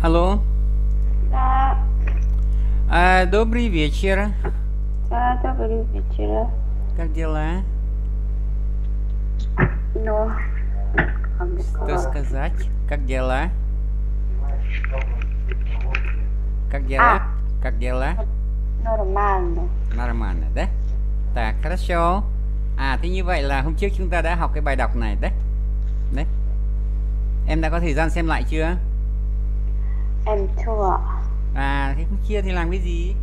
Алло. Да, Добрый вечер. да, добрый вечер. Как дела? Ну, Что сказать? Как дела? Как дела? А. Как дела? Нормально. Нормально, да? Так, хорошо. Thế như vậy là hôm trước chúng ta đã học cái bài đọc này đấy. Đấy. Em đã có thời gian xem lại chưa? Em chưa. Thế hôm kia thì làm cái gì?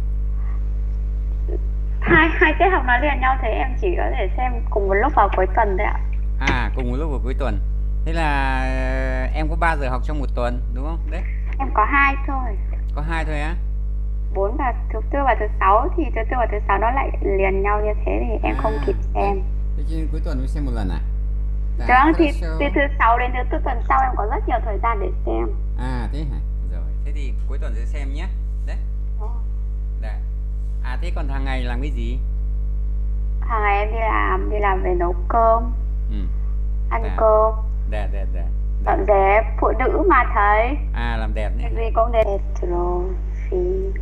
Hai tiết học nói liền nhau, thế em chỉ có thể xem cùng một lúc vào cuối tuần thôi ạ. Cùng một lúc vào cuối tuần. Thế là em có 3 giờ học trong một tuần, đúng không? Đấy. Em có 2 thôi. Có 2 thôi á? 4 và thứ tư và thứ sáu, thì thứ tư và thứ sáu nó lại liền nhau như thế thì em không kịp xem. Thế chứ cuối tuần mới xem một lần à? Vâng, thì từ thứ sáu đến thứ tư tuần sau em có rất nhiều thời gian để xem. Thế hả? Rồi, thế thì cuối tuần sẽ xem nhé. Đấy. Đấy. Thế còn hàng ngày làm cái gì? Hàng ngày em đi làm về nấu cơm, ăn cơm, dọn dẹp, phụ nữ mà thấy. Làm đẹp nhé. Gì cũng đẹp. Petrovich.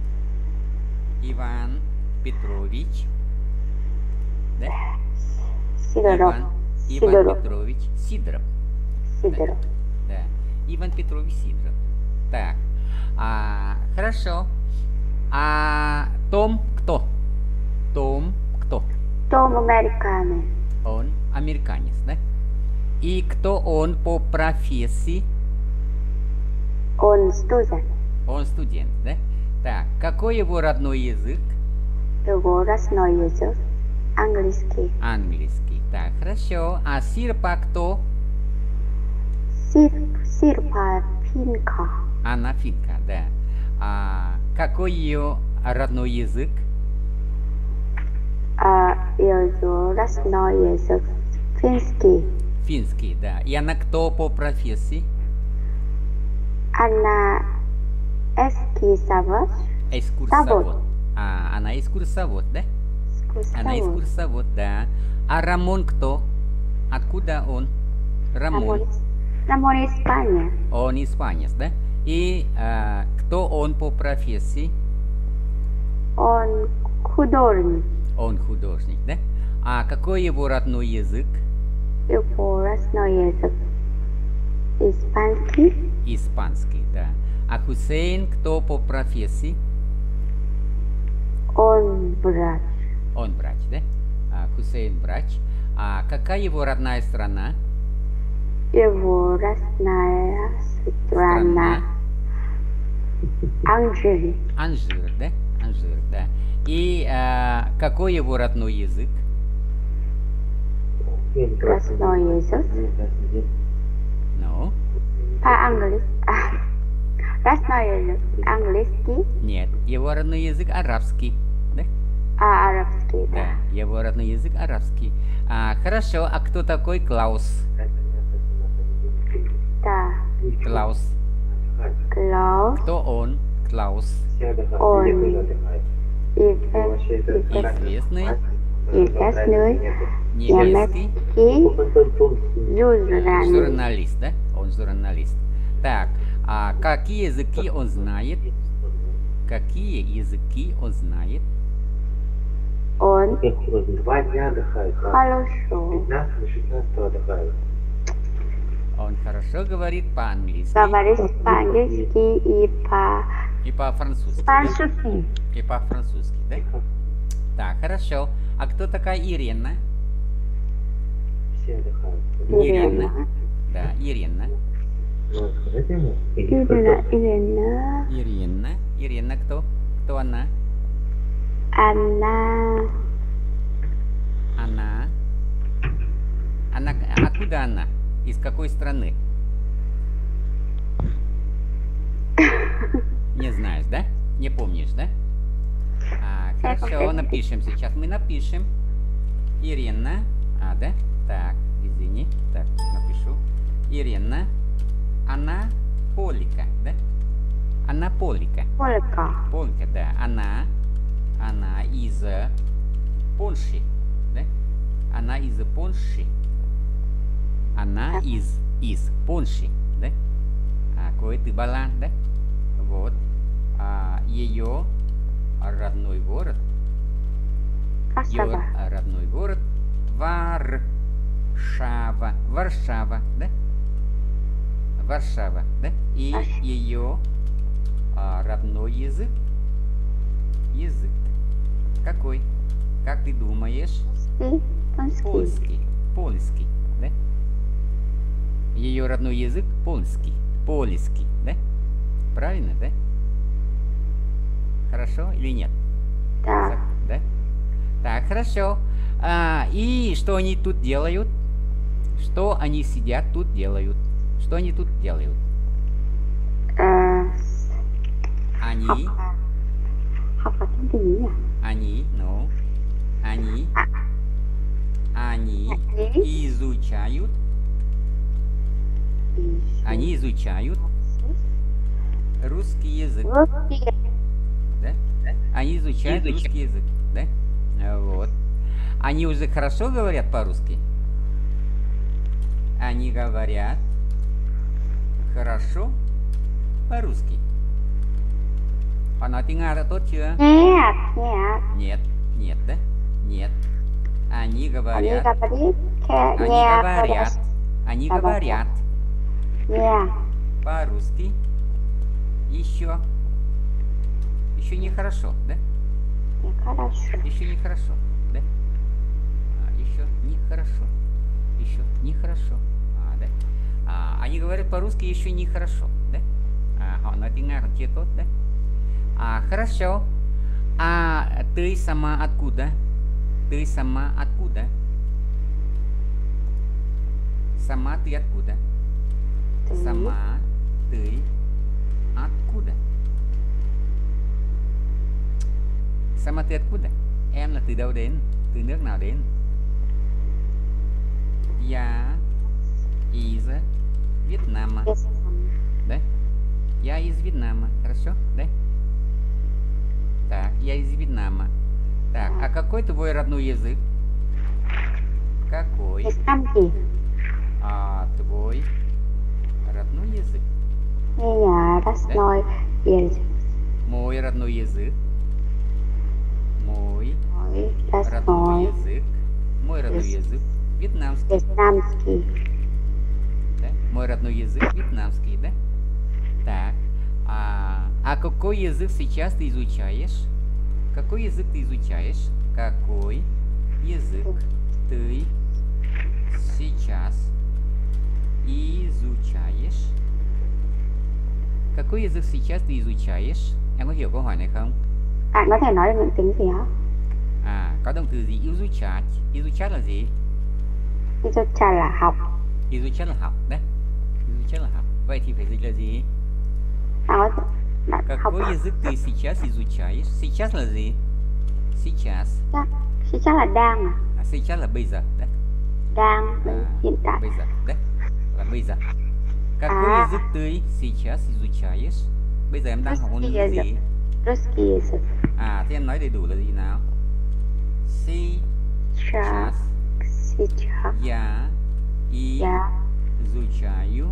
Ivan Petrovich. Đấy. Sidorov. Ivan Petrovich Sidorov. Sidorov. Да. Иван Петрович Сидоров. Так. Хорошо. Том кто? Том кто? Том американец. Он американец, да? И кто он по профессии? Он студент. Он студент, да? Так, какой его родной язык? Его родной язык английский. Английский. Так, хорошо. А Сирпа кто? Сирпа финка. Она финка, да. Какой ее родной язык? Ее родной язык финский. Финский, да. И она кто по профессии? Она экскурсовод. Экскурсовод. Она экскурсовод, да? Она экскурсовод, да. А Рамон кто? Откуда он? Рамон. Рамон Испания. Он испанец, да? И кто он по профессии? Он художник. Он художник, да? А какой его родной язык? Его родной язык испанский. Испанский, да. А Хусейн кто по профессии? Он врач. Он врач, да? Хусейн врач. А какая его родная страна? Его родная страна. Алжир. Алжир, да? Алжир, да. И какой его родной язык? Родной язык? Ну? По-английски. Родной язык английский? Нет, его родной язык арабский, да? Арабский, да. Да, его родной язык арабский. Хорошо, а кто такой Клаус? Да. Клаус. Клаус. Кто он? Клаус. Он известный немецкий журналист, да? Он журналист. Так, какие языки он знает? Какие языки он знает? Он хорошо. Он хорошо говорит по-английски. Говорит по-английски и по-французски. По-французски. И по-французски, да? Так, хорошо. А кто такая Ирина? Ирина. Да, Ирина. Ирина кто? Кто она? Она. Откуда она? Из какой страны? Не знаешь, да? Не помнишь, да? Хорошо, напишем сейчас. Мы напишем. Ирина. Да? Так, извини. Так, напишу. Ирина. Она полика, да? Она полика. Полика, да. Она из Польши, да? Она из Польши. Она из Польши, да? Какой từ Ba Lan đấy. Вот. Ее родной город. Ее родной город Варшава. Варшава, да? Варшава, да? И ее родной язык. Язык. Какой? Как ты думаешь? Польский. Польский, да? Ее родной язык польский. Польский, да? Правильно, да? Хорошо или нет? Да. Да? Так, хорошо. И что они тут делают? Что они сидят тут делают? Что они тут делают? Они. Học là cái gì nhỉ? Они, ну. Они изучают. Они изучают русский язык. Да? Они изучают русский язык. Да? Вот. Они уже хорошо говорят по-русски? Они говорят хорошо по-русски. Họ nói tiếng Nga đã tốt chưa? Нет, нет, да? Нет. Они говорят. Они говорят. По-русски. Еще нехорошо, да? Еще нехорошо, да? Еще нехорошо. Еще нехорошо. Да? Они говорят по-русски еще нехорошо, да? Họ nói tiếng Nga còn chưa tốt đấy. Хорошо. Ты сама откуда? Ты сама откуда? Сама ты откуда? Сама ты откуда? Sама ты откуда? Em là từ đâu đến? Từ nước nào đến? Я из Вьетнама. Да? Я из Вьетнама. Хорошо? Да? Так, я из Вьетнама. Так, а какой твой родной язык? Какой? Твой родной язык? Мой родной язык. Мой родной язык. Мой родной язык вьетнамский. Да? Мой родной язык вьетнамский, да? Так. А какой язык сейчас ты изучаешь? Какой язык ты изучаешь? Какой язык ты сейчас изучаешь? Какой язык сейчас ты изучаешь? Em có hiểu câu hỏi này không? Bạn có thể nói được những tiếng gì hả? Có động từ gì? Izuchat. Izuchat là gì? Izuchat là học. Izuchat là học, đấy. Izuchat là học. Vậy thì phải dịch là gì? Какой язык ты сейчас изучаешь? Сейчас là gì? Сейчас. Сейчас là đang Сейчас là bây giờ, đấy. Đang, hiện tại. Bây giờ, đấy. Là bây giờ. Какой язык ты сейчас изучаешь? Bây giờ em đang học ngôn ngữ gì? Русский язык. Thế em nói đầy đủ là gì nào? Сейчас. Я изучаю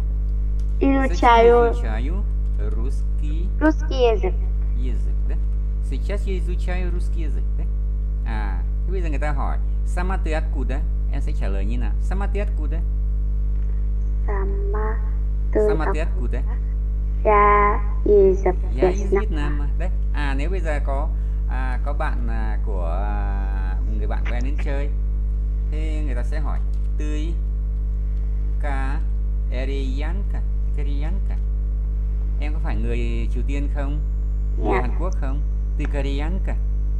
русский язык. Да? Сейчас я изучаю русский язык, đấy. Thế bây giờ người ta hỏi Sama ты откуда? Em sẽ trả lời như nào? Sama ты откуда? Sama ты откуда? Я из Vietnam. Đấy. Nếu bây giờ có bạn của người bạn của em đến chơi, thế người ta sẽ hỏi Tươi Ka Eriyanka. Em có phải người Triều Tiên không? Người Hàn Quốc không? Tươi Kariyanka.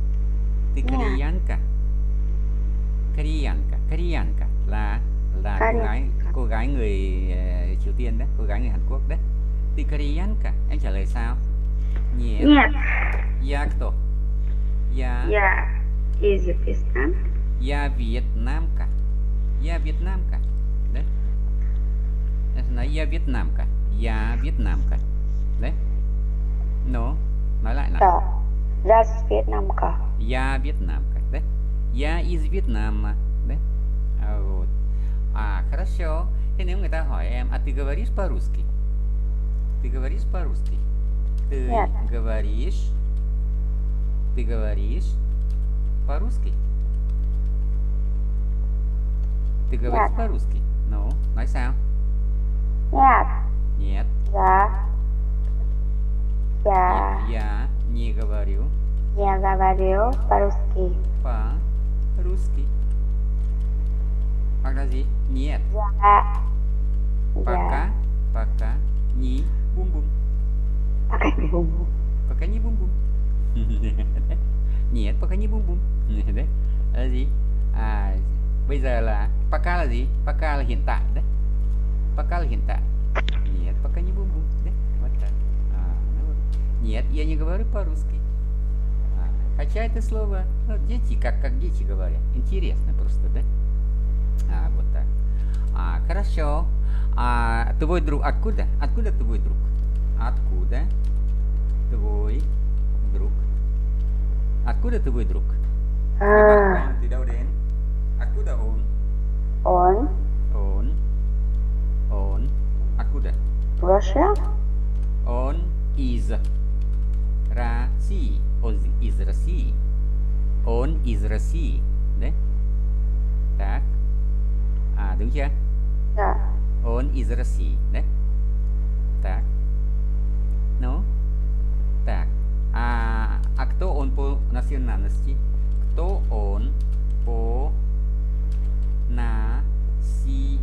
Kariyanka là cô gái người Triều Tiên đấy, cô gái người Hàn Quốc đấy. Ты кореянка? Em trả lời sao? Нет. Я кто? Я из Вьетнама. Я вьетнамка. Đấy. Nói я вьетнамка. Đấy. No. Nói lại nào. Я из Вьетнамка. Я вьетнамка. Đấy. Я из Вьетнама. Đấy. Вот. Хорошо. Thế nếu người ta hỏi em, ты говоришь по-русски? Ты говоришь по-русски? Нет. Ты говоришь по-русски? Ты говоришь по-русски? Ну, nói sao? Нет. Нет. Я не говорю. Я говорю по-русски. По-русски. Hoặc là gì? Нет. Пока не бум-бум. Пока не бум-бум. Нет, пока не бум-bum. Đấy. Là gì? Bây giờ là пока là gì? Пока là hiện tại đấy. Пока là hiện tại. Нет, пока не бум-bum. Đấy. Вот так. Нет, я не говорю по-русски. Хотя это слово, ну, дети, как дети говорят. Интересно просто, да? Вот так. Хорошо. Твой друг, откуда? Откуда твой друг? Откуда твой друг? Откуда твой друг? Bạn từ đâu đến? Откуда он? Он. Откуда? Russia. Он из России. Он из России. Он из России. Đấy. Так. Đúng chưa? Dạ. Он из России. Đấy. Так. Ну. Так. А кто он по национальности? Кто он по национальности?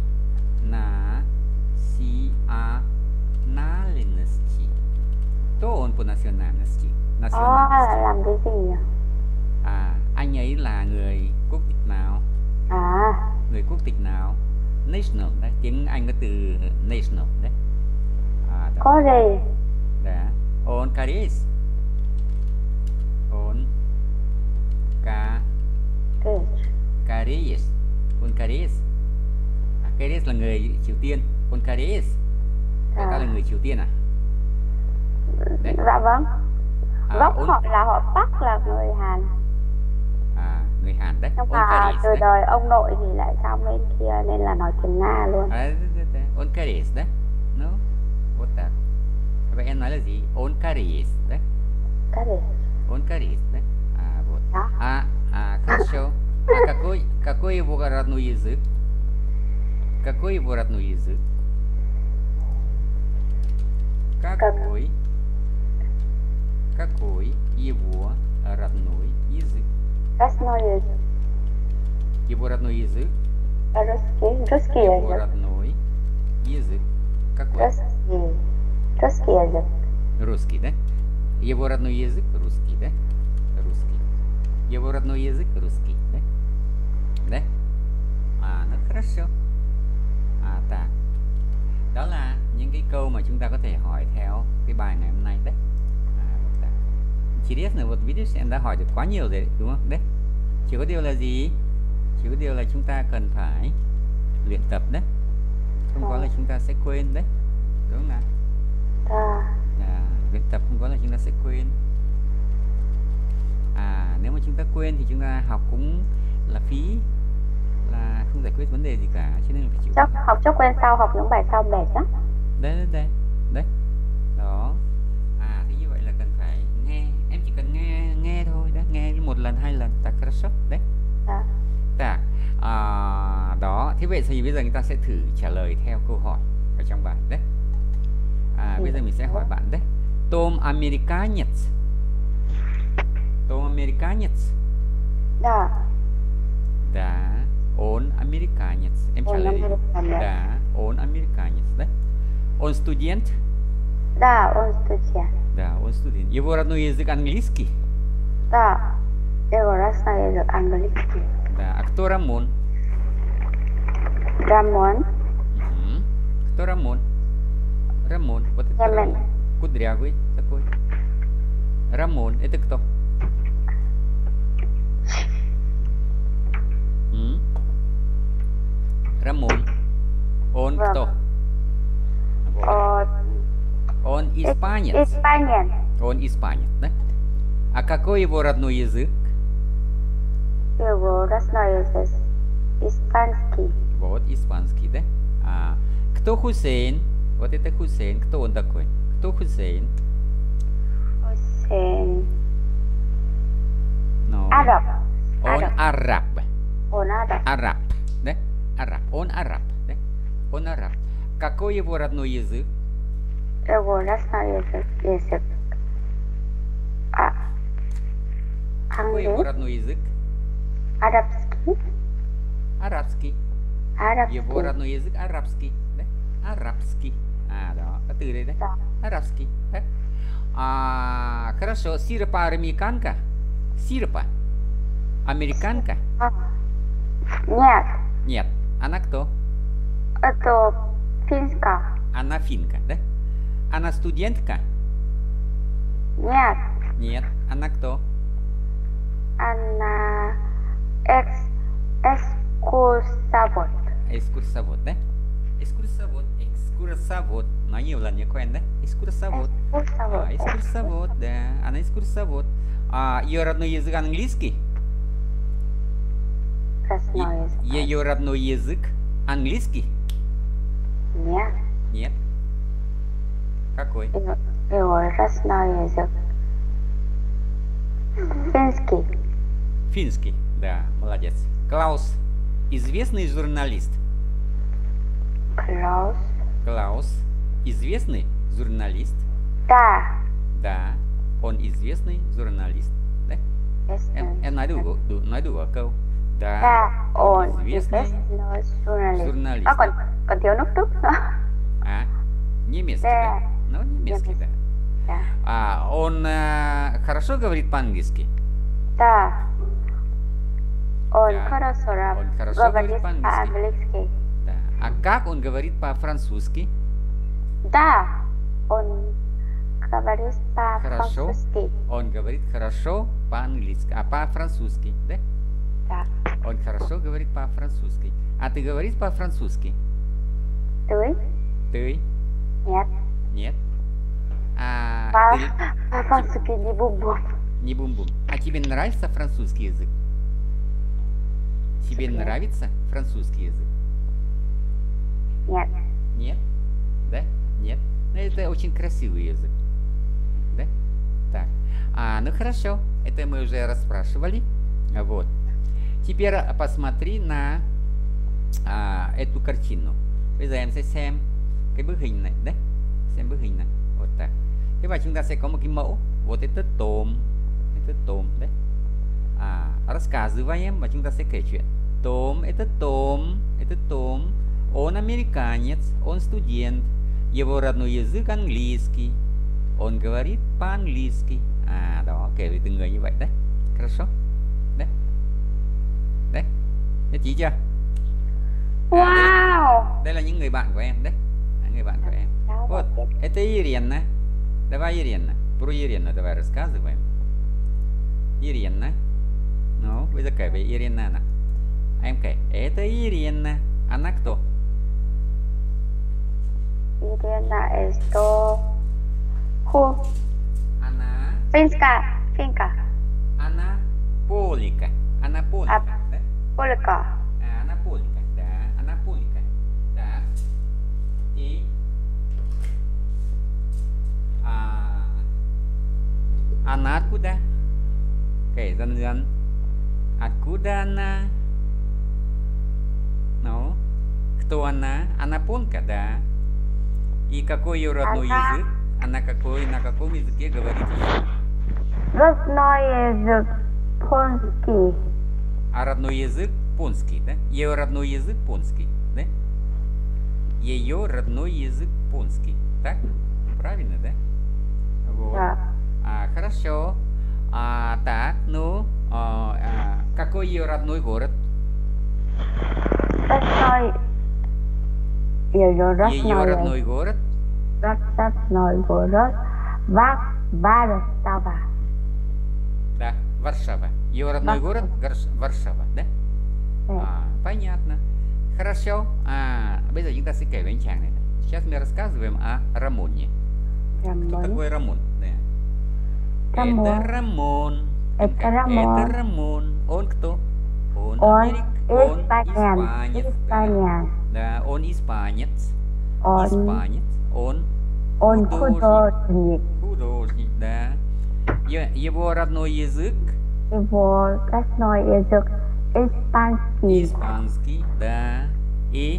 Кто он по национальности? Làm cái gì nhỉ? Anh ấy là người quốc tịch nào? Người quốc tịch nào? National đấy, tiếng Anh có từ national đấy. Có gì? Đã. On Caris. On Caris. On Caris. Caris là người Triều Tiên. On Caris. Người ta là người Triều Tiên à? Đấy. Dạ vâng. Gốc họ là họ Bắc, là người Hàn. Người Hàn đấy. Nhưng mà từ đời ông nội thì lại sang bên kia nên là nói tiếng Nga luôn. On Caris đấy. No. Вот так. Vậy em nói là gì? On Caris đấy. On Caris đấy. Вот. Хорошо. Какой его родной язык? Какой его родной язык? Какой его родной язык? Его родной язык? Русский Его язык. родной язык. Какой? Русский язык. Русский, да? Его родной язык русский, да? Русский. Его родной язык русский, да? Да? Nó хорошо. Так. Đó là những cái câu mà chúng ta có thể hỏi theo cái bài ngày hôm nay đấy. Интересно, вот видишь, em đã hỏi được quá nhiều rồi, đúng không? Đấy. Chỉ có điều là gì? Chỉ có điều là chúng ta cần phải luyện tập đấy. Không có là chúng ta sẽ quên đấy. Đúng không nào? Luyện tập không có là chúng ta sẽ quên. Nếu mà chúng ta quên thì chúng ta học cũng là phí, là không giải quyết vấn đề gì cả, cho nên là phải chịu. Học trước quên sau, học những bài sau mệt lắm. Đấy. Đó. Thì như vậy là cần phải nghe, em chỉ cần nghe thôi, đấy, nghe một lần, hai lần, ta хорошо, đấy. Tạ. Đó, thế vậy thì bây giờ người ta sẽ thử trả lời theo câu hỏi ở trong bài đấy. Bây giờ mình sẽ hỏi bạn đấy. Tom Americanец. Tom Americanец. Да, он американец. Em trả lời đi. Да, он американец, да? Он студент? Да, он студент. Да, он студент. Его родной язык английский? Да, его родной язык английский. Да, а кто Рамон? Рамон. Кто Рамон? Рамон. Вот это Рамон. Кудрявый такой. Рамон. Это кто? Рамон. Он кто? Он испанец. Он испанец, да? А какой его родной язык? Его родной язык испанский. Вот, испанский, да? Кто Хусейн? Вот это Хусейн. Кто он такой? Hussein. Hussein. No. Arab. On Arab. Он Араб. Араб, да? Араб. Он араб, да? Он араб. Какой его родной язык? Его родной язык. Какой его родной язык? Арабский. Арабский. Арабский. Его родной язык арабский, да? Арабский. Да. А ты говоришь, да? Арабский, да? Хорошо. Сиропа американка? Сиропа. Американка? Нет. Нет. Она кто? Это финска. Она финка, да? Она студентка? Нет. Нет. Она кто? Она экскурсовод. Экскурсовод, да? Экскурсовод. Экскурсовод. Но nhiều lần nhớ quen, да? Экскурсовод. Экскурсовод. Экскурсовод, да. Она экскурсовод. Ее родной язык английский? Родной язык. Ее родной язык английский? Нет. Нет. Какой? Его родной язык финский. Финский, да, молодец. Клаус, известный журналист? Клаус, известный журналист? Да. Да, он известный журналист, да? Em nói đủ ở câu. Да, он известный журналист. Còn thiếu nước Đức nữa. Немецкий, да? Ну, немецкий, да. Он хорошо говорит по-английски? Да. Он Да. хорошо говорит по-английски. Да. А как он говорит по-французски? Да. Он говорит Хорошо. по-французски. Он говорит хорошо по-английски, по-французски, да? Да. Он хорошо говорит по-французски. А ты говоришь по-французски? Ты? Ты? Нет. Нет? По-французски не бум-бум. Не бум-бум. А тебе нравится французский язык? Тебе Нет. нравится французский язык? Нет. Нет? Да? Нет? Ну, это очень красивый язык. Да? Так. Ну хорошо. Это мы уже расспрашивали. Вот. Теперь посмотри на эту картину. Bây giờ em sẽ xem cái bức hình này đấy. Xem bức hình này. Thế và chúng ta sẽ có một cái mẫu. Вот это том. Это том, đấy. Рассказываем, và chúng ta sẽ kể chuyện. Том, это том. Это том. Он американец, он студент. Его родной язык английский. Он говорит по-английски. Đó, kể về từng người như vậy đấy. Хорошо? Đấy. Đấy. Nhất trí chưa? Wow. Đây là những người bạn của em đấy. Người bạn của em. Вот, это Ирина. Давай, Ирина. Про Ирину давай рассказываем. Ирина. Ну, bây giờ kể về Irina nào. Em kể. Это Ирина. Она кто? Ирина это Она. Финка. Она полика. Она полика, да? Полика. Она полика, да. Она полика. Да. И она откуда? Kể dần dần. Откуда она? Ну, кто она? Она полка, да. И какой ее родной язык? Она на каком языке говорит еще? Родной язык польский. А родной язык понский, да? Ее родной язык понский, да? Ее родной язык понский. Так? Правильно, да? Вот. Да. Хорошо. Так, ну, какой ее родной город? Ее родной город? Родной город Варшава. Да, Варшава. Ее родной город Варшава, да? Понятно. Хорошо. Bây giờ chúng ta sẽ kể về anh chàng này. Сейчас мы рассказываем о Рамоне. Кто такой Рамон? Да. Это Рамон. Это Рамон. Он кто? Он испанец. Да, он испанец. Он Он художник. Художник, да. Его родной язык? Его родной язык испанский. Испанский, да. И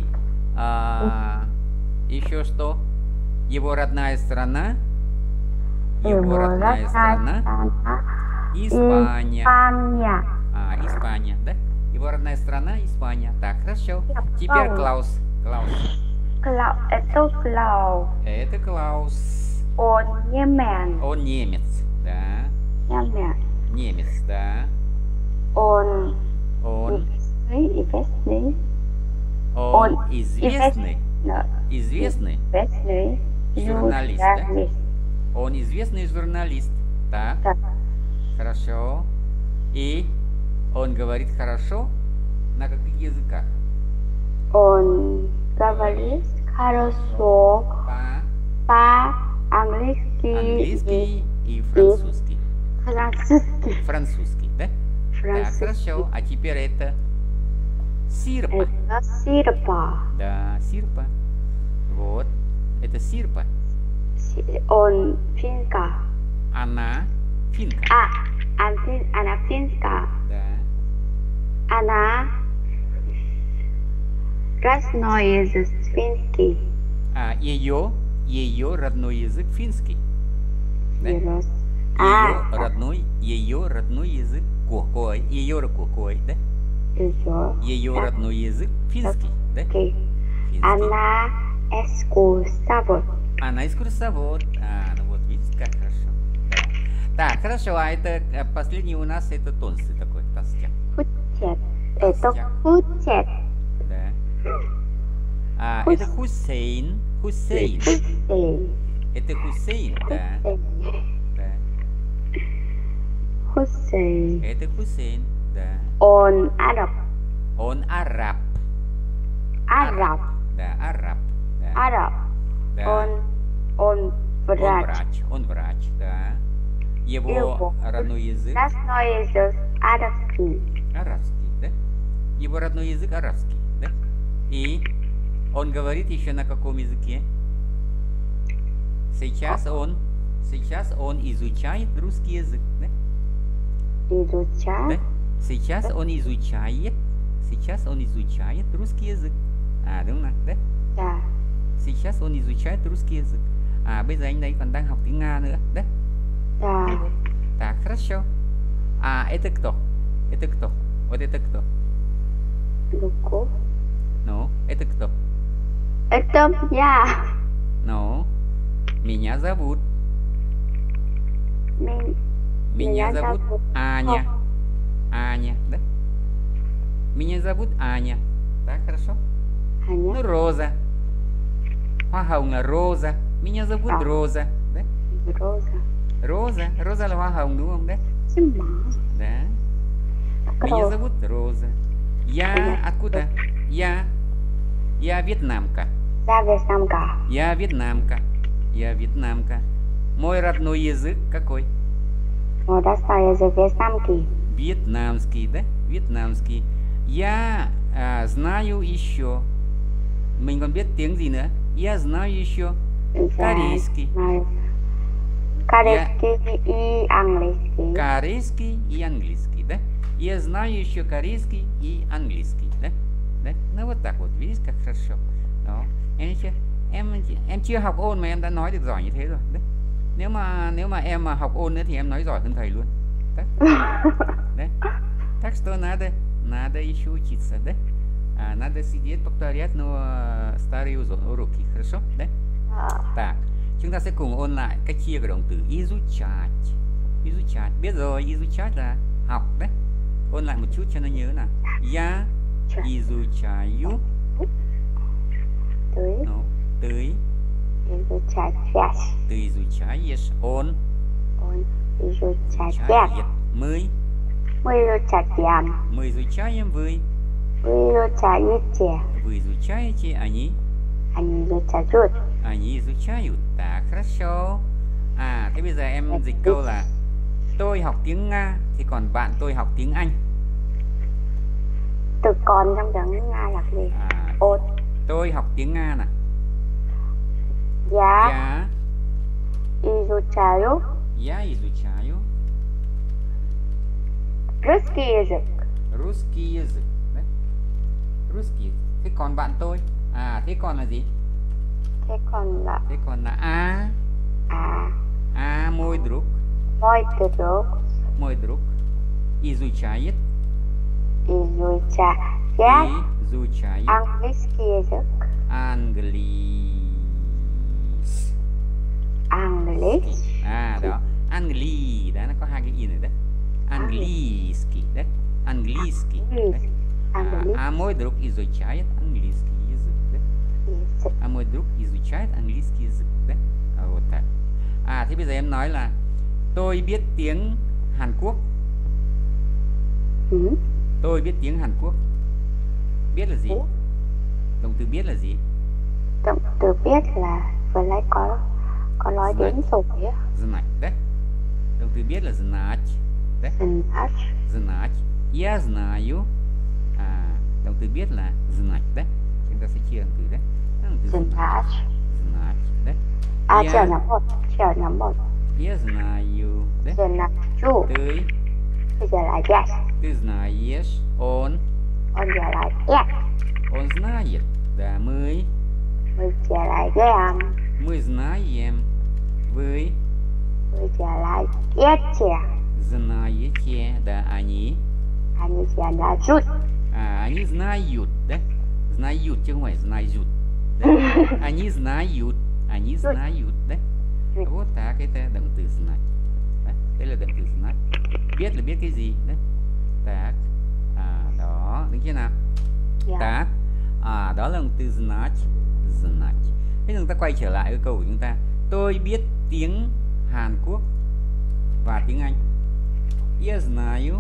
еще что? Его родная страна? Его родная страна? Испания. Испания, да? Его родная страна Испания. Так, хорошо. Теперь Клаус. Это Клаус. Это Клаус. Он немец. Он немец, да. Немец, да. Он известный журналист, да? Он известный журналист. Так. Хорошо. И он говорит хорошо на каких языках? Он говорит хорошо по-английски и французский. Французский, да? Так, хорошо. А теперь это Сирпа. Это Сирпа. Да, Сирпа. Вот. Это Сирпа. Он финка. Она финка. Она финка. Да. Она родной язык финский. Ее родной язык финский. Да? Ее родной язык какой? Ее какой, да? Ее родной язык финский, да? Финский. Она экскурсовод. Она экскурсовод. Ну вот, видите, как хорошо. Да. Так, хорошо, а это последний у нас это толстый такой толстяк. Хутет. Это Хутет. Да. Это Хусейн. Это Хусейн, да. Хусейн. Это Хусейн, да. Он араб. Да, араб. Да. Араб. Да. Он врач. Он врач, да. Его родной язык? Родной язык арабский. Арабский, да? Его родной язык арабский, да? И он говорит еще на каком языке? Сейчас он изучает русский язык, да? Изучает? Да? Сейчас он изучает русский язык. Đúng rồi, đấy. Да. Сейчас он изучает русский язык. Bây giờ anh đấy còn đang học tiếng Nga nữa, đấy. Да. Так, хорошо. Это кто? Это кто? Вот это кто? Луков. Ну, это кто? Это я. Ну, меня зовут. Меня зовут Аня. Аня, да? Меня зовут Аня. Так, хорошо? Аня. Ну, Роза. Hoa hồng là Rosa. Меня зовут Роза. Да? Роза. Роза là hoa hồng đúng không đấy? Да. Меня зовут Роза. Я откуда? Я вьетнамка. Я вьетнамка. Мой родной язык какой? Мой родной язык вьетнамский. Вьетнамский, да? Вьетнамский. Я знаю еще. Mình còn biết tiếng gì nữa? Я знаю еще корейский. Корейский и английский. Корейский и английский, да? Я знаю еще корейский и английский, да? Да? Ну вот так вот, видите, как хорошо. Đó. Em chưa học ôn mà em đã nói được giỏi như thế rồi. Đấy. Nếu mà em mà học ôn nữa thì em nói giỏi hơn thầy luôn. Đấy. Đấy. Так что надо еще учиться, да? Надо сидеть, повторять старые уроки, хорошо, да? Так, chúng ta sẽ cùng ôn lại cách chia của động từ изучать. Изучать, biết rồi, изучать là học đấy. Ôn lại một chút cho nó nhớ nào. Я изучаю. Ты. Ты изучаешь. Он изучает. Мы изучаем. Вы изучаете. Они изучают. Так, хорошо. Thế bây giờ em dịch câu là tôi học tiếng Nga, thì còn bạn tôi học tiếng Anh. Từ còn trong tiếng Nga là gì? Tôi học tiếng Nga nè. Dạ. Изучаю. Я изучаю. Русский язык. Русский язык. Đấy. Русский. Thế còn bạn tôi? À, thế còn là gì? Thế còn là a. A mой друг. Mой друг. Mой друг. Изучает. Изучает. Английский язык. Английский. À đó, Angli, đó nó có hai cái y này đấy. Английский, đấy. Английский. Đấy. А мой друг изучает английский язык, đấy. А мой друг изучает английский язык, đấy. Вот так. À thế bây giờ em nói là tôi biết tiếng Hàn Quốc. Tôi biết tiếng Hàn Quốc. Biết là gì? Động từ biết là gì? Động từ biết là vừa nãy có nói đến rồi á. Знать, đấy. Động từ biết là знать. Đấy. Знать. Я знаю. Động từ biết là знать, đấy. Chúng ta sẽ chia động từ đấy. Động từ знать. Знать, đấy. Chiều nhóm 1. Я знаю, đấy. Chú. Bây giờ là yes. Ты знаешь, он giờ là yes. Он знает, да, мы giờ là yes. Мы знаем, вы giờ là yes. Знаете, да, они giờ là знают. Они знают, да? Знают, chứ không phải знают. Они знают, đấy. Вот так, это động từ знать. Đấy, đây là động từ znать. Biết là biết cái gì đấy. Так. Đó, được chưa nào? Так. Đó là động từ znать. Znать. Thế chúng ta quay trở lại cái câu của chúng ta. Tôi biết tiếng Hàn Quốc và tiếng Anh. Я знаю.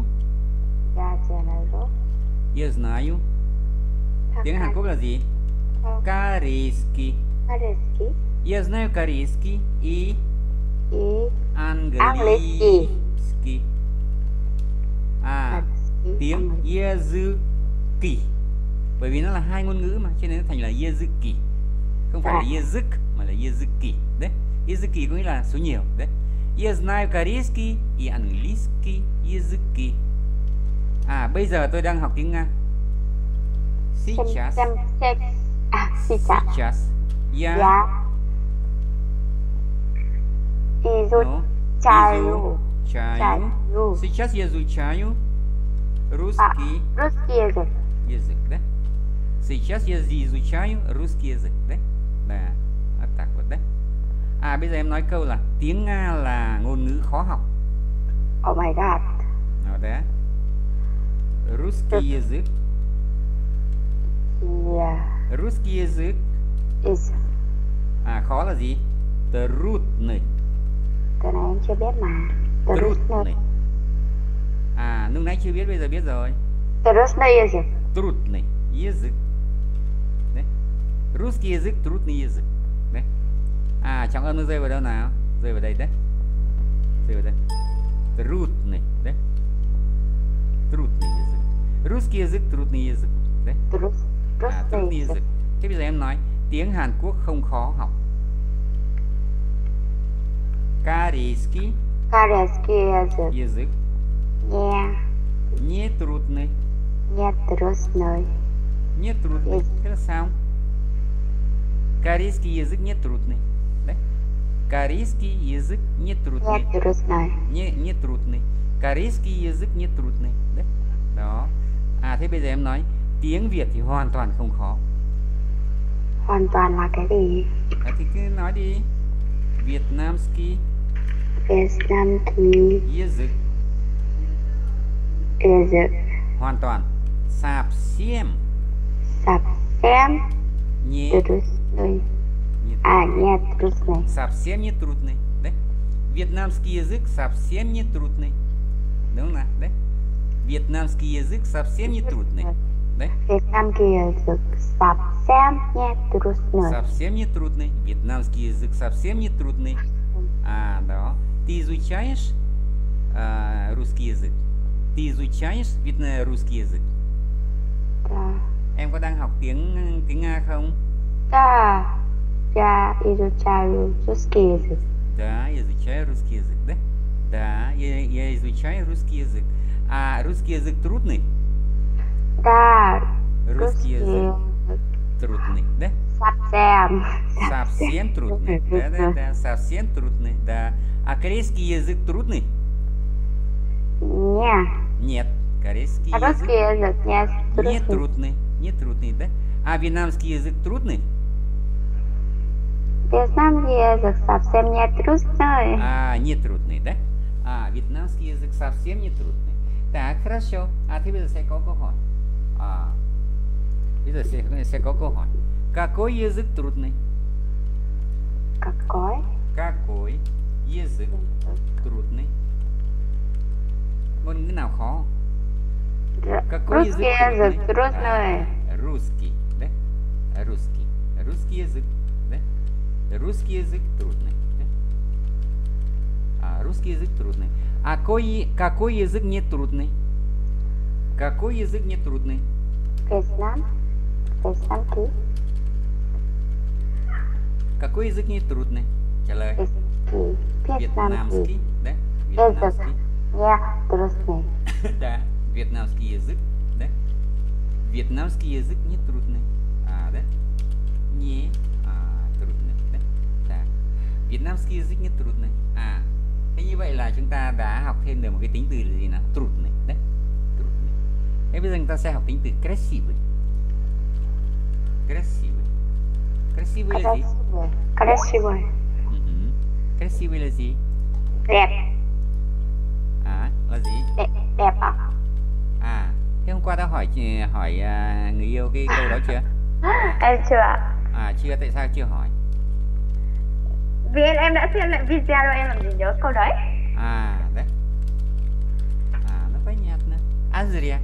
Я знаю. Tiếng Hàn Quốc là gì? Корейский. Я знаю корейский и английский. Tiếng Yezuki. Bởi vì nó là hai ngôn ngữ mà, cho nên nó thành là Yezuki. Không phải là Yezuk mà là Yezuki. Đấy. Yezuki có nghĩa là số nhiều. Đấy. Я знаю корейский и английский языки. Bây giờ tôi đang học tiếng Nga. Сейчас. Сейчас. Я изучаю. Сейчас я изучаю русский язык, да? Сейчас я изучаю русский язык, đấy. Là так вот, đấy. Bây giờ em nói câu là tiếng Nga là ngôn ngữ khó học. Oh my god. Nào đấy. Русский язык. Русский язык. Khó là gì? Трудный. Từ này em chưa biết mà. Трудный. Lúc nãy chưa biết, bây giờ biết rồi. Трудный язык. Трудный язык. Đấy. Русский язык, трудный язык. Đấy. Trọng âm nó rơi vào đâu nào? Rơi vào đây đấy. Rơi vào đây. Трудный, đấy. Трудный язык. Русский язык, трудный язык. Đấy. Трудный язык. Thế bây giờ em nói tiếng Hàn Quốc không khó học. Корейский язык. Не трудный. Не трудный. Thế là sao? Корейский язык не трудный. Đấy. Корейский язык не трудный. Не трудный. Корейский язык не трудный. Đấy. Đó. Thế bây giờ em nói tiếng Việt thì hoàn toàn không khó. Hoàn toàn là cái gì? Thì cứ nói đi. Vietnamский язык. Hoàn toàn. Совсем. Не трудный. Совсем не трудный. Đấy. Vietnamский язык совсем не трудный. Đúng không nào? Đấy. Vietnamский язык совсем не трудный. Đấy. Vietnamский язык совсем не трудный. Совсем не трудный. Vietnamский язык совсем не трудный. Đó. Ты изучаешь русский язык? Ты изучаешь русский язык? Em có đang học tiếng Nga không? Я изучаю русский язык. Да, изучаю. изучаю русский язык, да? Да, я изучаю русский язык. А русский язык трудный? Да. Русский язык трудный, да? Совсем. Совсем трудный. Да, совсем трудный, да. А корейский язык трудный? Нет. Нет, корейский язык не трудный. Не трудный, да? А вьетнамский язык трудный? Вьетнамский язык совсем не трудный. А, не трудный, да? А, вьетнамский язык совсем не трудный. Так, хорошо. А thì bây giờ sẽ có câu hỏi. Bây giờ sẽ có câu hỏi. Какой язык трудный? Какой язык трудный? Ngôn ngữ nào khó? Какой язык трудный? Русский, да? Русский. Русский язык, да? Русский язык трудный. Да? Русский язык трудный. А какой язык не трудный? Какой язык не трудный? Вьетнамский. Какой язык не трудный? Trả lời. Вьетнамский, да? Вьетнамский. Не трудный. Да, вьетнамский язык, да? Вьетнамский язык не трудный. Да? Не трудный, да? Так. Вьетnamский язык не трудный. Thế như vậy là chúng ta đã học thêm được một cái tính từ là gì nào? Trudный, đấy. Trudный. Thế bây giờ chúng ta sẽ học tính từ красивый. Красивый. Красивый là gì? Красивый. Красивый là gì? Đẹp. Là gì? Đẹp ạ. Thế hôm qua đã hỏi người yêu cái câu đó chưa? Em chưa ạ. Chưa, tại sao chưa hỏi? Vì em đã xem lại video rồi, em làm gì nhớ câu đấy. Đấy. Nó понятно. Азрия.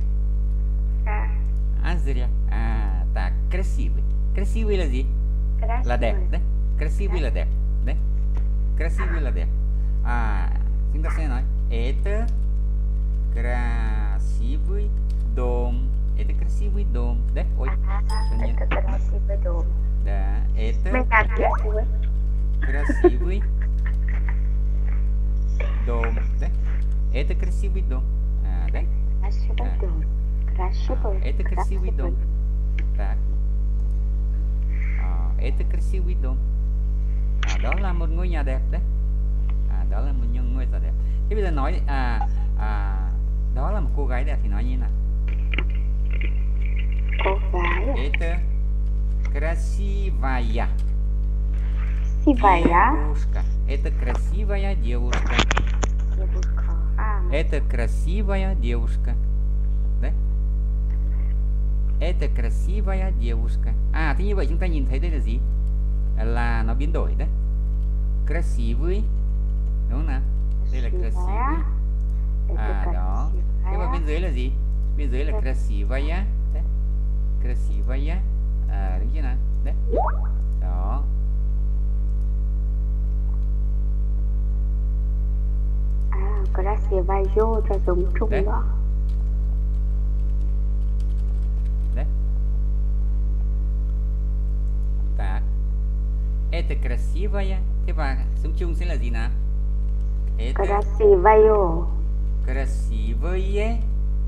Азрия. Так, красивый. Красивый là gì? Là đẹp, đấy. Красивый là đẹp, đấy. Красивый là đẹp. Chúng ta sẽ nói это красивый дом. Это красивый дом, да? Ой, это красивый дом. Да, это красивый. Красивый дом, да? Это красивый дом. Да? Красивый дом. Красивый. Это красивый дом. Так. Это красивый дом. Đó là một ngôi nhà đẹp đấy. Đó là một ngôi nhà đẹp. Thế bây giờ nói đó là một cô gái đẹp thì nói như thế nào? Cô gái. Это красивая. Девушка. Это красивая девушка. Это красивая девушка. Đấy. Это красивая девушка. Thế như vậy chúng ta nhìn thấy đây là gì? Là nó biến đổi đấy. Красивый. Đúng không nào? Đây là красивый. Đó. Thế mà bên dưới là gì? Bên dưới là красивая. Đấy. Красивая. Đúng chưa nào? Đấy. Đó. Красивая vô cho dùng chung đó. Đấy. Так. Это красивая. Thế và sống chung sẽ là gì nào? Это красивое. Красивое.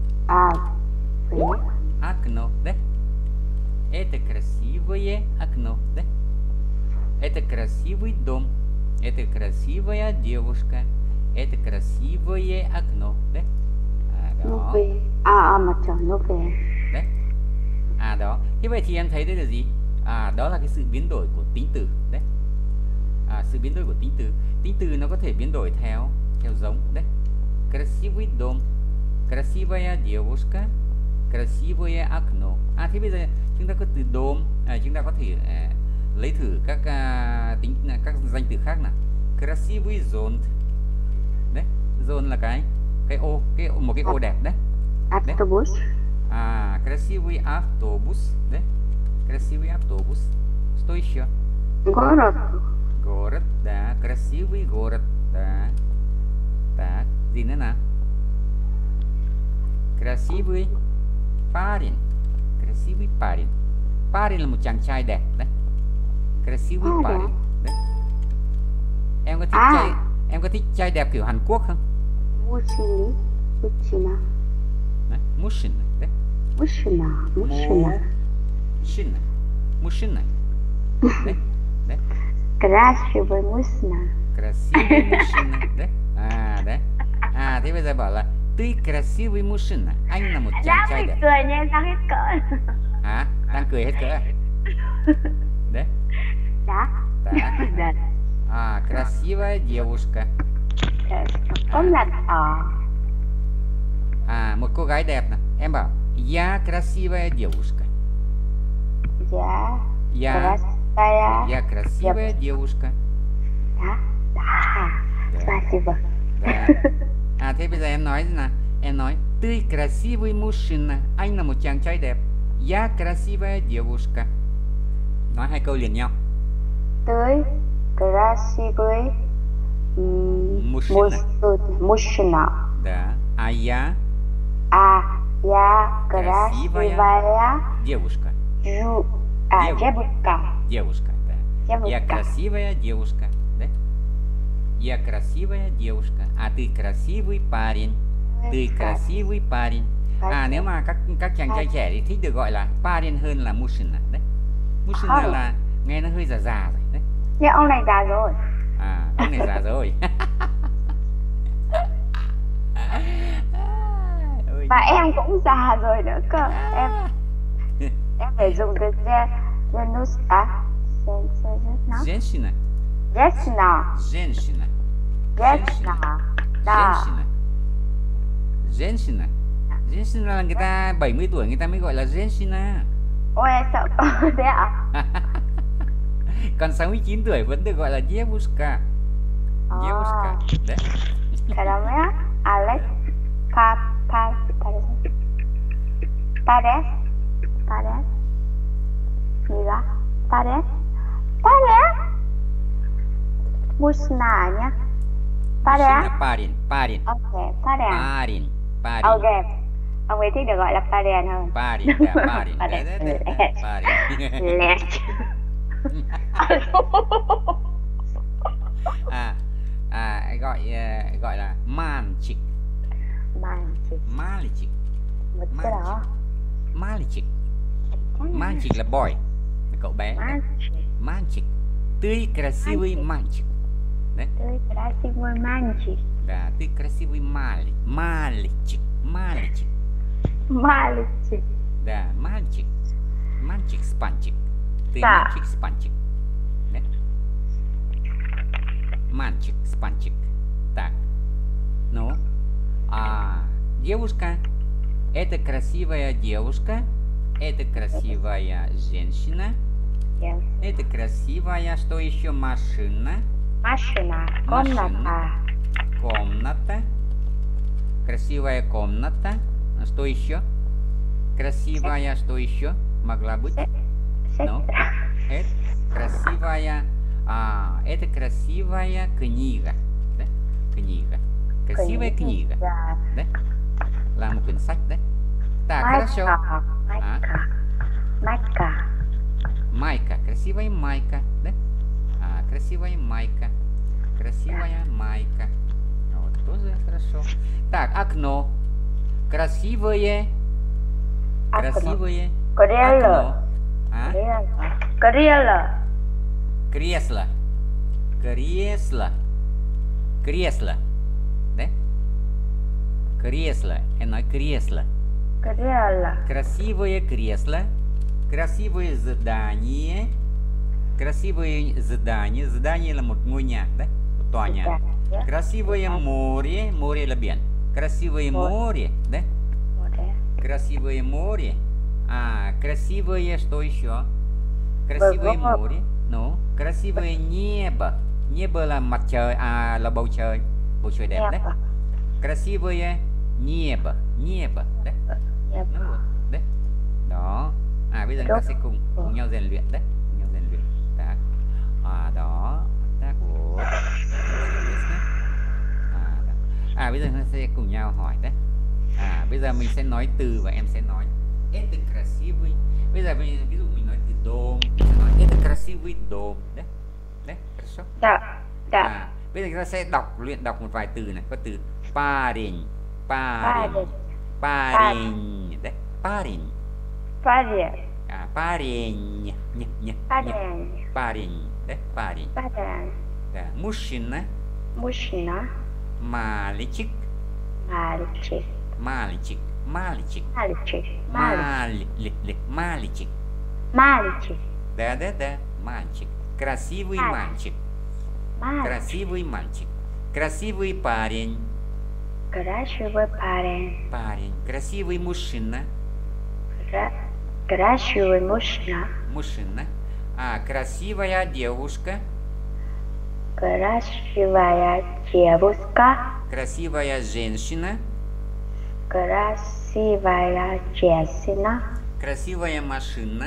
Окно, да? Это красивое окно, да? Это красивый дом. Это красивая девушка. Это красивое окно, да? Đó. Mặt trời nó về. Đấy. Đó. Thế vậy thì em thấy đây là gì? Đó là cái sự biến đổi của tính từ, đấy. Sự biến đổi của tính từ. Tính từ nó có thể biến đổi theo giống, đấy. Красивый дом. Красивая девушка. Красивое окно. Thế bây giờ chúng ta có từ dom, chúng ta có thể lấy thử các các danh từ khác nào. Красивый зонт. Đấy, zone là một cái ô đẹp đấy. Автобус. Красивый автобус, да? Красивый автобус. Что еще? Город. Город, да. Красивый город, да. Так, gì nữa nào? Красивый парень. Красивый парень. Парень là một chàng trai đẹp đấy. Красивый парень. Đấy. Em có thích trai đẹp kiểu Hàn Quốc không? Mushina. Mushina. Đấy, Mushina. Đấy. Mushina. Mushina. Mushina. Mushina. Đấy. Đấy. Красивый мужчина. Красивый мужчина. Đấy. À đấy. À thế bây giờ bảo là ты красивый мужчина. Anh là một chàng trai đẹp. Cười nha, đang hết cỡ. Hả? Đang cười hết cỡ à? Đấy. Đã. Đã. À, красивая девушка. À, một cô gái đẹp nè. Em bảo я красивая девушка. Я красивая девушка. Đã. Спасибо. À thế bây giờ em nói nè. Em nói ты красивый мужчина. Anh là một chàng trai đẹp. Я красивая девушка. Nói hai câu liền nhau. Ты красивый мужчина. Да. А я красивая девушка. Девушка, да. Я красивая девушка. Да? Я красивая девушка. А ты красивый парень. Ты красивый парень. À nếu mà các chàng trai trẻ thì thích được gọi là парень hơn là мужчина. Đấy. Mужчина là nghe nó hơi già rồi đấy. Nhưng ông này già rồi. À, ông này già rồi. Và em cũng già rồi nữa cơ. Em phải dùng từ женщина. Женщина. Женщина. Женщина. Женщина. Женщина. Женщина. Женщина là người ta 70 tuổi người ta mới gọi là женщина. Ôi em sợ thế ạ? Còn 69 tuổi vẫn được gọi là девушка. Девушка. Đấy. 그러면 Alex Pares Mira Pares Musna nhá. Pares. Parin. Ok, Pares. Parin. Ok. Ông ấy thích được gọi là Paris hơn. Parin. Parin. Gọi là Manchik. Manchik là boy, cậu bé. Manchik. Ты красивый мальчик. Đấy. Ты красивый мальчик. Да, ты красивый мальчик. Да, мальчик. Мальчик с панчик. Ты мальчик с панчик. Да? Мальчик с панчик. Так. Ну. Девушка. Это красивая девушка. Это красивая женщина. Это красивая, что еще, машина. Машина. Комната. Красивая комната. Что еще? Красивая, что еще могла быть? Ну, это красивая. Это красивая книга. Да? Книга. Красивая книга. Да? Là một quyển sách đấy. Так, хорошо. Майка. Красивая майка. Да? Красивая майка. Красивая майка. Вот, тоже хорошо. Так, окно. Красивое. Красивое. Окно. Кресло. Да? Кресло. Em nói кресло. Красивое кресло. Красивое здание. Красивое здание. Здание là một ngôi nhà đấy, một tòa nhà. Красивое море. Море là biển. Красивое море, да? Красивое море. Красивое что еще? Красивое море. Ну, красивое небо. Небо là mặt trời, là bầu trời. Bầu trời đẹp đấy. Красивое небо. Небо, đấy. Đấy. Đó. Bây giờ chúng ta sẽ cùng nhau rèn luyện đấy. Cùng nhau rèn luyện. Так. Đó. Так вот. Bây giờ chúng ta sẽ cùng nhau hỏi đấy. Bây giờ mình sẽ nói từ và em sẽ nói это красивый. Bây giờ ví dụ mình nói từ dom, mình sẽ nói это красивый дом. Đấy. Đấy, хорошо? Да. Bây giờ chúng ta sẽ luyện đọc một vài từ này. Có từ парень, парень, парень. Đấy, парень. Парень. Парень. Парень. Парень. Đấy, парень. Парень. Да. Мужчина. Мужчина. Мальчик. Мальчик. Мальчик. Мальчик. Мальчик. Мальчик. Мальчик. Да. Мальчик. Красивый мальчик. Красивый мальчик. Красивый парень. Красивый парень. Парень. Красивый мужчина. Красивый мужчина. Мужчина. Красивая девушка. Красивая девушка. Красивая женщина. Красивая женщина. Красивая машина.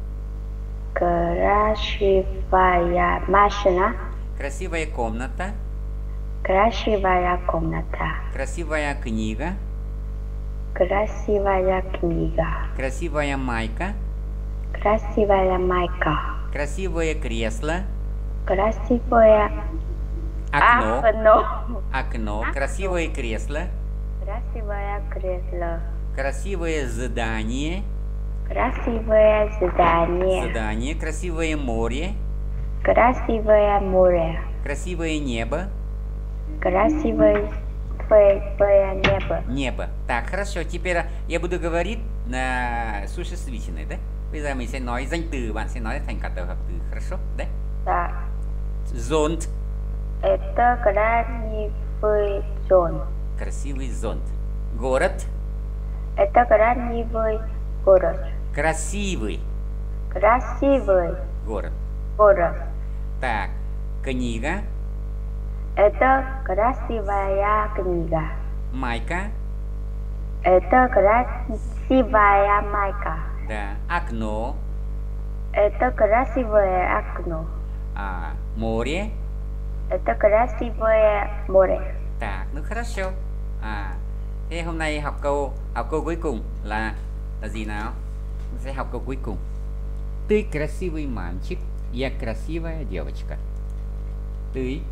Красивая машина. Красивая комната. Красивая комната. Красивая книга. Красивая книга. Красивая майка. Красивая майка. Красивое кресло. Красивое окно. Окно. Красивое кресло. Красивое кресло. Красивое здание. Красивое здание. Здание. Красивое море. Красивое море. Красивое небо. Красивое небо. Небо. Так, хорошо. Теперь я буду говорить на существительное, да? Bây giờ mình sẽ nói danh từ, bạn sẽ nói thành cả tập hợp từ. Хорошо? Đấy. Да. Зонт. Это красивый зонт. Красивый зонт. Город. Это красивый город. Красивый. Красивый город. Город. Так, книга. Это красивая книга. Майка. Это красивая майка. Да. Окно. Это красивое окно. Море. Это красивое море. Так, ну хорошо. Thế hôm nay học câu cuối cùng là gì nào? Mình sẽ học câu cuối cùng. Ты красивый мальчик, я красивая девочка. Ты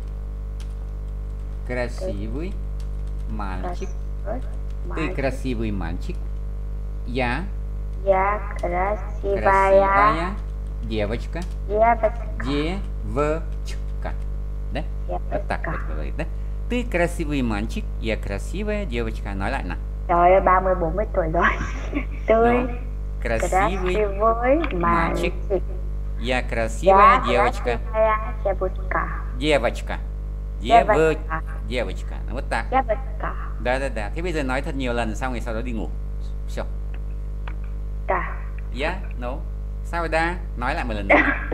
красивый мальчик. Ты красивый мальчик. Я красивая девочка. Девочка. Да? Вот так вот говорит, да? Ты красивый мальчик, я красивая девочка. Nói lại nào. Trời ơi, 30-40 tuổi rồi. Tôi красивый мальчик. Я красивая девочка. Девочка. Девочка. Вот так. Да. Thế bây giờ nói thật nhiều lần xong rồi sau đó đi ngủ. Sao? Yeah, no. Sao rồi ta? Nói lại một lần nữa.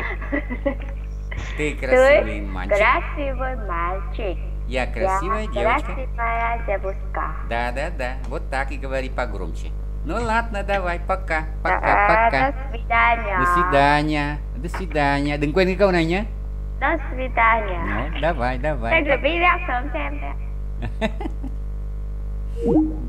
Ты красивый мальчик. Красивый мальчик. Я красивая девочка. Красивая девушка. Да. Вот так и говори погромче. Ну ладно, давай, пока. До свидания. До свидания. До свидания. Đừng quên cái câu này nhé. До свидания. Давай. Xem video sớm xem.